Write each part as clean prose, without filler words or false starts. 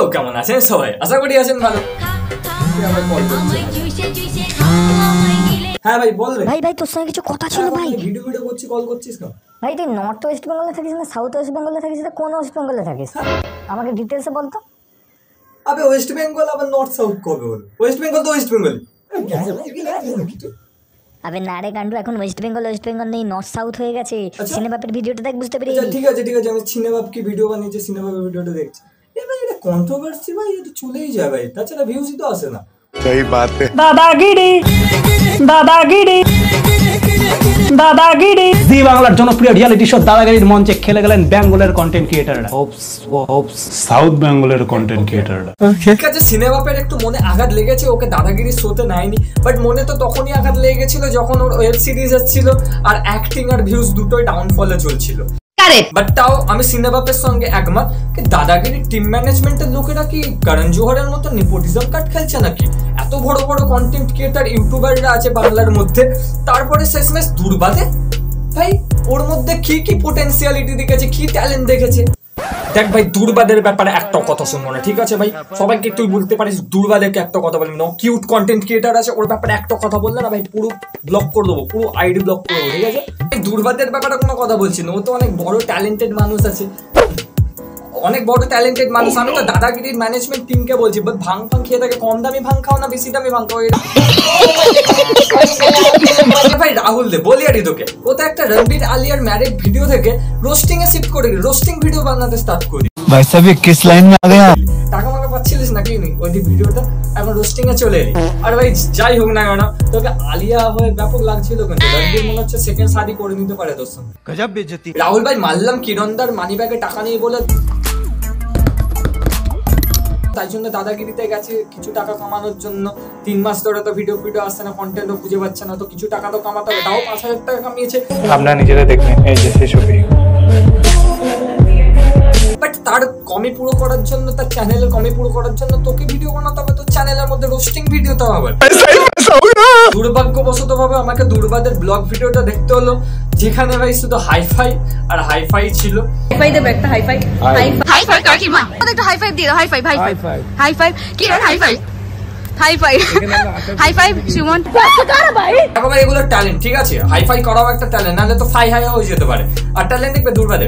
কেমন আছেন সবাই? আশা করি আছেন ভালো। হ্যাঁ ভাই বল রে। ভাই তোর সঙ্গে কিছু কথা ছিল ভাই। ভিডিও করছি, কল করছিস কেন? ভাই তুই নর্থ ওয়েস্ট বেঙ্গলে থাকিস না সাউথ ওয়েস্ট বেঙ্গলে থাকিস, না কোন ওয়েস্ট বেঙ্গলে থাকিস? আমাকে ডিটেলসে বল তো। আবে ওয়েস্ট বেঙ্গল আবার নর্থ সাউথ কবে হলো? ওয়েস্ট বেঙ্গল তো ওয়েস্ট বেঙ্গল। আবে না রে গান্ডু, এখন ওয়েস্ট বেঙ্গল নেই, নর্থ সাউথ হয়ে গেছে। সিনেবাপের ভিডিওটা দেখ, বুঝতে পেরেছি। ঠিক আছে আমি সিনেবাপ কি ভিডিও বানিয়েছি, সিনেবাপের ভিডিওটা দেখছি। ভাই এটা কন্ট্রোভার্সি ভাই, এটা চলেই যায় ভাই, তাছাড়া ভিউজই তো আসে না। सही बात है। দাদাগিরি জি বাংলার জনপ্রিয় রিয়েলিটি শো দাদাগিরির মঞ্চে খেলে গেলেন বেঙ্গলের কন্টেন্ট ক্রিয়েটাররা, সাউথ বেঙ্গলের কন্টেন্ট ক্রিয়েটাররা। ঠিক আছে, সিনেমাপের একটু মনে আঘাত লেগেছে, ওকে দাদাগিরি শোতে নেয়নি, বাট মনে তো তখনই আঘাত লেগে গেছিল যখন ওর ওয়েব সিরিজ এসেছিল আর অ্যাক্টিং আর ভিউজ দুটোই ডাউনফলে চলছিল। বাট তাও আমি সিনেমাপের সঙ্গে একমত কি দাদাগিরি টিম ম্যানেজমেন্টের লোকেরা কি করণ জোহরের মতো নেপোটিজম কার্ড খেলছে নাকি? এত বড় বড় কন্টেন্ট ক্রিয়েটার ইউটিউবাররা আছে বাংলার মধ্যে, তারপরে শেষমেশ দুর্বাদে ভাই ওর মধ্যে কি পোটেনশিয়ালিটি দেখেছে, কি ট্যালেন্ট দেখেছে। দেখ ভাই, দুর্বাদের ব্যাপারে একটা কথা শুনবো না, ঠিক আছে ভাই? সবাইকে তুই বলতে পারিস দুর্বাদেরকে একটা কথা বলবি না, কিউট কন্টেন্ট ক্রিয়েটার আছে, ওর ব্যাপারে একটা কথা বললে না ভাই পুরো ব্লক করে দেবো, পুরো আইডি ব্লক করে দেবো, ঠিক আছে? দুর্বাদের ব্যাপারে কোনো কথা বলছি না, ও তো অনেক বড় ট্যালেন্টেড মানুষ আছে, অনেক বড় ট্যালেন্টেড মানুষ। আমি তো দাদাগিরির ম্যানেজমেন্ট টিমকে বলছি, ভাং খেয়ে থাকে, কম দামি ভাং খাও না বেশি দামি ভাং খাও। ভাই রাহুল দে বলি আর তোকে, ও তো একটা রণবীর আলিয়ার ম্যারেড ভিডিও থেকে রোস্টিং এ শিফট করে রোস্টিং ভিডিও বানাতে স্টার্ট করি। भाई साहब ये किस लाइन में आ गया? টাকা মাকা পাচ্ছিলিস নাকি ওই ভিডিওটা, এখন রোস্টিং এ চলে এলি। আর ভাই যাই হোক না কেন, তোকে আলিয়া হয়ে ব্যাপক লাগছিল, কিন্তু রণবীর মনে হচ্ছে সেকেন্ড শাদি করে নিতে পারে তোর সঙ্গে। গজব বেইজ্জতি। রাহুল ভাই মানলাম কিরণদার মানি ব্যাগে টাকা নিয়ে বলে, তাই জন্য দাদাগিরিতে গেছে কিছু টাকা কামানোর জন্য। 3 মাস ধরে তো ভিডিও আসছে না, কন্টেন্টও খুঁজে পাচ্ছে না, তো কিছু টাকা তো কামাতে হবে। তাও 5000 টাকা কামিয়েছে, আপনারা নিজেরা দেখবেন এই যে সেই ছবি। বাট তার কমি পুরো করার জন্য, তার চ্যানেলের কমি পুরো করার জন্য তোকে ভিডিও বানাতে হবে, তোর চ্যানেলের মধ্যে রোস্টিং ভিডিও তো হবে। দুর্ভাগ্যবশত ভাবে আমাকে দুর্বাদের ব্লগ ভিডিওটা দেখতে হলো, যেখানে ভাই শুধু হাইফাই আর হাইফাই ছিল। হাইফাই দেব একটা হাইফাই হাইফাই কাকিমা একটা হাইফাই দিয়ে দাও, হাইফাই হাইফাই কি রে হাইফাই হাইফাই সুমন ভাই এখন এগুলো ট্যালেন্ট, ঠিক আছে? হাইফাই করাও একটা ট্যালেন্ট, নাহলে তো ফাই হাই হয়ে যেতে পারে। আর ট্যালেন্ট দেখবে দুর্বাদের।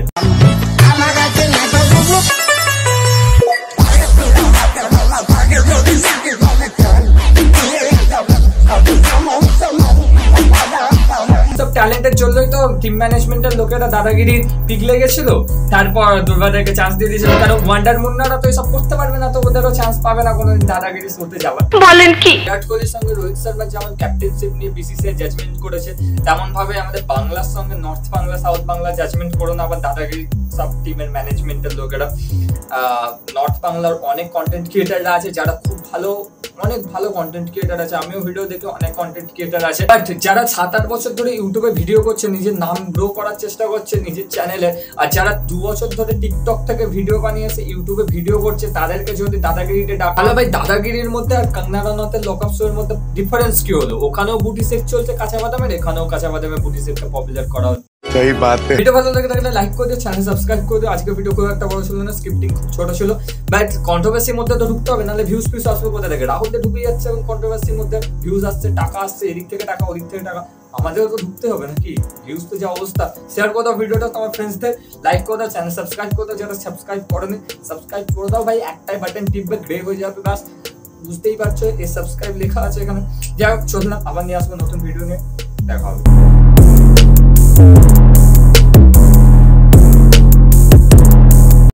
ট্যালেন্টের জন্যই তো টিম ম্যানেজমেন্টের লোকেরা দাদাগিরির পিগলে গেছিল, তারপর দুর্বাদেরকে চান্স দিয়ে দিয়েছিল, কারণ ওয়ান্ডার মুন্নারা তো এসব করতে পারবে না, তো ওদেরও চান্স পাবে না কোনোদিন দাদাগিরি শোতে যাওয়ার। বলেন কি? বিরাট কোহলির সঙ্গে রোহিত শর্মা যেমন ক্যাপ্টেনশিপ নিয়ে বিসিসিআই জাজমেন্ট করেছে, তেমন ভাবে আমাদের বাংলার সঙ্গে north Bangla south Bangla judgement করো না আবার দাদাগিরি সব টিমের ম্যানেজমেন্টের লোকেরা। নর্থ বাংলার অনেক কন্টেন্ট ক্রিয়েটাররা আছে যারা খুব ভালো, অনেক ভালো কন্টেন্ট ক্রিয়েটার আছে, আমিও ভিডিও দেখে অনেক কন্টেন্ট ক্রিয়েটার আছে, বাট যারা 7-8 বছর ধরে ইউটিউবে ভিডিও করছে, নিজের নাম গ্রো করার চেষ্টা করছে নিজের চ্যানেলে, আর যারা 2 বছর ধরে টিকটক থেকে ভিডিও বানিয়েছে ইউটিউবে ভিডিও করছে, তাদেরকে যদি দাদাগিরিতে ডাকা, ভাই দাদাগিরির মধ্যে আর কঙ্গনা রানাওয়াতের লকআপ শো এর মধ্যে ডিফারেন্স কি হলো? ওখানেও বুটি সেক চলছে কাঁচা বাদামের, এখানেও কাঁচা বাদামের বুটি সেককে পপুলার করা হচ্ছে। सही बात है। ভিডিও ভালো লাগে থাকলে লাইক করে দিও, চ্যানেল সাবস্ক্রাইব করে দিও। আজকে ভিডিও খুব একটা বড় ছিল না, স্ক্রিপ্টিং খুব ছোট ছিল, বাট কন্ট্রোভার্সির মধ্যে তো ঢুকতে হবে, নাহলে ভিউজ আসবে কোথা থেকে? রাহুল তো ঢুকে যাচ্ছে এবং কন্ট্রোভার্সির মধ্যে ভিউজ আসছে, টাকা আসছে, এদিক থেকে টাকা ওদিক থেকে টাকা, আমাদেরও তো ঢুকতে হবে নাকি? ভিউজ তো যা অবস্থা। শেয়ার করে দাও ভিডিওটা তোমার ফ্রেন্ডসদের, লাইক করে দাও, চ্যানেল সাবস্ক্রাইব করে দাও, যারা সাবস্ক্রাইব করেনি সাবস্ক্রাইব করে দাও ভাই, একটাই বাটন টিপবে গ্রে হয়ে যাবে, বাস বুঝতেই পারছো এই সাবস্ক্রাইব লেখা আছে এখানে। যাই হোক চললাম, আবার নিয়ে আসবো নতুন ভিডিও নিয়ে, দেখা হবে।